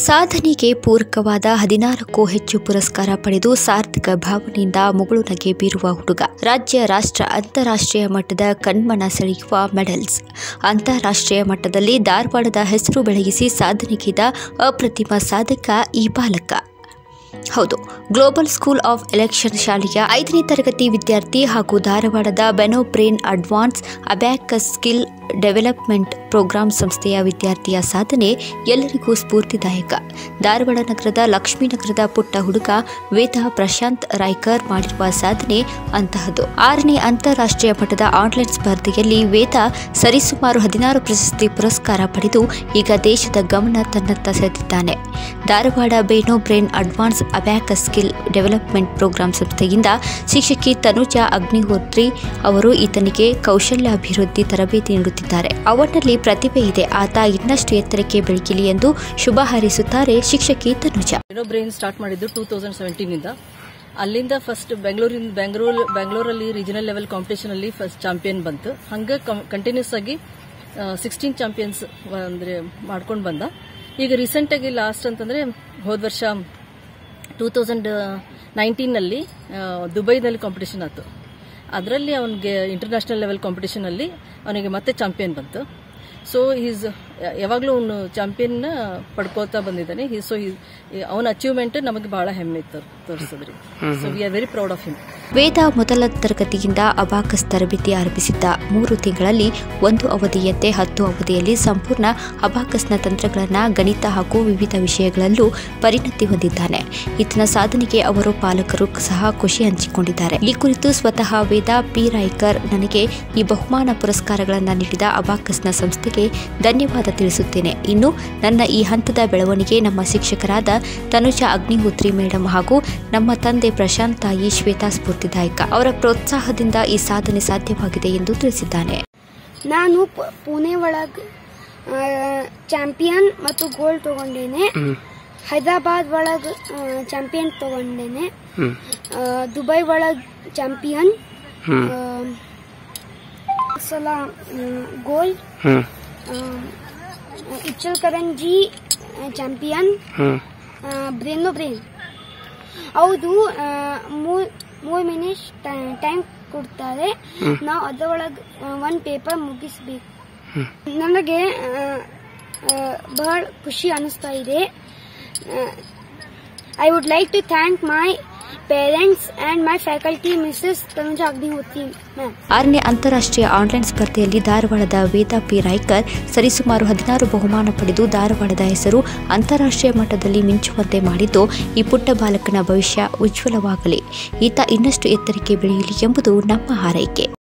ಸಾಧನೆಗೆ ಪೂರಕವಾದ 16ಕ್ಕೂ ಹೆಚ್ಚು ಪುರಸ್ಕಾರ ಪಡೆದು ಸಾರ್ಥಕ ಭಾವನೆಯಿಂದ ಮುಗುಳು ನಗೆ ಬೀರುವ ಹುಡುಗ. ರಾಜ್ಯ, ರಾಷ್ಟ್ರ, ಅಂತಾರಾಷ್ಟ್ರೀಯ ಮಟ್ಟದ ಕಣ್ಮನ ಸೆಳೆಯುವ ಮೆಡಲ್ಸ್. ಅಂತಾರಾಷ್ಟ್ರೀಯ ಮಟ್ಟದಲ್ಲಿ ಧಾರವಾಡದ ಹೆಸರು ಬೆಳಗಿಸಿ ಸಾಧನೆಗೈದ ಅಪ್ರತಿಮ ಸಾಧಕ ಈ ಬಾಲಕ. ಹೌದು, ಗ್ಲೋಬಲ್ ಸ್ಕೂಲ್ ಆಫ್ ಎಲೆಕ್ಷನ್ ಶಾಲೆಯ 5ನೇ ತರಗತಿ ವಿದ್ಯಾರ್ಥಿ ಹಾಗೂ ಧಾರವಾಡದ Beno Brain advance abacus skill development programme ಸಂಸ್ಥೆಯ ವಿದ್ಯಾರ್ಥಿಯ ಸಾಧನೆ ಎಲ್ಲರಿಗೂ ಸ್ಫೂರ್ತಿದಾಯಕ. ಧಾರವಾಡ ನಗರದ ಲಕ್ಷ್ಮೀನಗರದ ಪುಟ್ಟ ಹುಡುಗ ವೇದ ಪ್ರಶಾಂತ್ ರಾಯ್ಕರ್ ಮಾಡಿರುವ ಸಾಧನೆ ಅಂತಹದ್ದು. 6ನೇ ಅಂತಾರಾಷ್ಟ್ರೀಯ ಮಟ್ಟದ ಆನ್ಲೈನ್ ಸ್ಪರ್ಧೆಯಲ್ಲಿ ವೇದ ಸರಿಸುಮಾರು 16 ಪ್ರಶಸ್ತಿ ಪುರಸ್ಕಾರ ಪಡೆದು ಈಗ ದೇಶದ ಗಮನ ತನ್ನತ್ತ ಸೆಳೆದಿದ್ದಾನೆ. Dharwad Beno Brain advance abacus skill development programme ಸಂಸ್ಥೆಯಿಂದ ಶಿಕ್ಷಕಿ ತನುಜಾ ಅಗ್ನಿಹೋತ್ರಿ ಅವರು ಈತನಿಗೆ ಕೌಶಲ್ಯಾಭಿವೃದ್ಧಿ ತರಬೇತಿ ನೀಡುತ್ತಿದ್ದಾರೆ. ಅವನಲ್ಲಿ ಪ್ರತಿಭೆ ಇದೆ, ಆತ ಇನ್ನಷ್ಟು ಎತ್ತರಕ್ಕೆ ಬೆಳಗಲಿ ಎಂದು ಶುಭ ಹಾರೈಸುತ್ತಾರೆ ಶಿಕ್ಷಕಿ ತನುಜಾ. ಬೆನೋ ಬ್ರೇನ್ ಸ್ಟಾರ್ಟ್ ಮಾಡಿದ್ದು 2017 ಇಂದ. ಅಲ್ಲಿಂದ ಫಸ್ಟ್ ಬೆಂಗಳೂರಲ್ಲಿ ರೀಜನಲ್ ಲೆವೆಲ್ ಕಾಂಪಿಟೇಷನ್ ಅಲ್ಲಿ ಫಸ್ಟ್ ಚಾಂಪಿಯನ್ ಬಂತು. ಹಂಗ ಕಂಟಿನ್ಯೂಸ್ ಆಗಿ 16 ಚಾಂಪಿಯನ್ಸ್ ಅಂದ್ರೆ ಮಾಡ್ಕೊಂಡು ಬಂದ. ಈಗ ರೀಸೆಂಟ್ ಆಗಿ ಲಾಸ್ಟ್ ಅಂತಂದ್ರೆ ಹೋದ ವರ್ಷ 2019 ನಲ್ಲಿ ದುಬೈನಲ್ಲಿ ಕಾಂಪಿಟೇಷನ್ ಆಯ್ತು. ಅದರಲ್ಲಿ ಅವನಿಗೆ ಇಂಟರ್ನ್ಯಾಷನಲ್ ಲೆವೆಲ್ ಕಾಂಪಿಟೇಷನ್ ಅಲ್ಲಿ ಅವನಿಗೆ ಮತ್ತೆ ಚಾಂಪಿಯನ್ ಬಂತು. ಸೊ ಈಸ್ ಯಾವಾಗಲೂ ಅವನು ಚಾಂಪಿಯನ್ ಪಡ್ಕೋತಾ ಬಂದಿದ್ದಾನೆ. ಸೊ ಅವನ ಅಚೀವ್ಮೆಂಟ್ ನಮಗೆ ಬಹಳ ಹೆಮ್ಮೆ ತೋರಿಸಿದ್ರಿ. So we are very proud of him. Veda ಮೊದಲ ತರಗತಿಯಿಂದ ಅಬಾಕಸ್ ತರಬೇತಿ ಆರಂಭಿಸಿದ್ದ 3 ತಿಂಗಳಲ್ಲಿ 1 ಅವಧಿಯಂತೆ 10 ಅವಧಿಯಲ್ಲಿ ಸಂಪೂರ್ಣ ಅಬಾಕಸ್ನ ತಂತ್ರಗಳನ್ನು ಗಣಿತ ಹಾಗೂ ವಿವಿಧ ವಿಷಯಗಳಲ್ಲೂ ಪರಿಣತಿ ಹೊಂದಿದ್ದಾನೆ. ಈತನ ಸಾಧನೆಗೆ ಅವರು ಪಾಲಕರು ಸಹ ಖುಷಿ ಹಂಚಿಕೊಂಡಿದ್ದಾರೆ. ಈ ಕುರಿತು ಸ್ವತಃ ವೇದ ಪಿ ರಾಯ್ಕರ್, ನನಗೆ ಈ ಬಹುಮಾನ ಪುರಸ್ಕಾರಗಳನ್ನು ನೀಡಿದ ಅಬಾಕಸ್ನ ಸಂಸ್ಥೆಗೆ ಧನ್ಯವಾದ ತಿಳಿಸುತ್ತೇನೆ. ಇನ್ನು ನನ್ನ ಈ ಹಂತದ ಬೆಳವಣಿಗೆ ನಮ್ಮ ಶಿಕ್ಷಕರಾದ ತನುಜಾ ಅಗ್ನಿಹೋತ್ರಿ ಮೇಡಂ ಹಾಗೂ ನಮ್ಮ ತಂದೆ ಪ್ರಶಾಂತ್ ತಾಯಿ ಶ್ವೇತಾ ಸ್ಫೂರ್ತಿದಾಯಕ. ಅವರ ಪ್ರೋತ್ಸಾಹದಿಂದ ಈ ಸಾಧನೆ ಸಾಧ್ಯವಾಗಿದೆ ಎಂದು ತಿಳಿಸಿದ್ದಾನೆ. ನಾನು ಪುಣೆ ಒಳಗೆ ಚಾಂಪಿಯನ್ ಮತ್ತು ಗೋಲ್ಡ್ ತಗೊಂಡೇನೆ. ಹೈದರಾಬಾದ್ ಒಳಗೆ ಚಾಂಪಿಯನ್ ತಗೊಂಡೇನೆ. ದುಬೈ ಒಳಗೆ ಚಾಂಪಿಯನ್, ಸಲ gold. Ichalkaranji champion. Brainobrain ಹೌದು, 3 ಮಿನಿಟ್ ಟೈಮ್ ಕೊಡ್ತಾರೆ. ನಾವು ಅದರೊಳಗೆ 1 ಪೇಪರ್ ಮುಗಿಸ್ಬೇಕು. ನನಗೆ ಬಹಳ ಖುಷಿ ಅನಿಸ್ತಾ ಇದೆ. I would like to thank my parents and my faculty Mrs Tanuja Agnihotri ma'am. 6ನೇ ಅಂತಾರಾಷ್ಟ್ರೀಯ ಆನ್ಲೈನ್ ಸ್ಪರ್ಧೆಯಲ್ಲಿ ಧಾರವಾಡದ ವೇದ ಪಿ ರಾಯ್ಕರ್ ಸರಿಸುಮಾರು 16 ಬಹುಮಾನ ಪಡೆದು ಧಾರವಾಡದ ಹೆಸರು ಅಂತಾರಾಷ್ಟ್ರೀಯ ಮಟ್ಟದಲ್ಲಿ ಮಿಂಚುವಂತೆ ಮಾಡಿದ್ದು ಈ ಪುಟ್ಟ ಬಾಲಕನ ಭವಿಷ್ಯ ಉಜ್ವಲವಾಗಲಿ, ಈತ ಇನ್ನಷ್ಟು ಎತ್ತರಕ್ಕೆ ಬೆಳೆಯಲಿ ಎಂಬುದು ನಮ್ಮ ಹಾರೈಕೆ.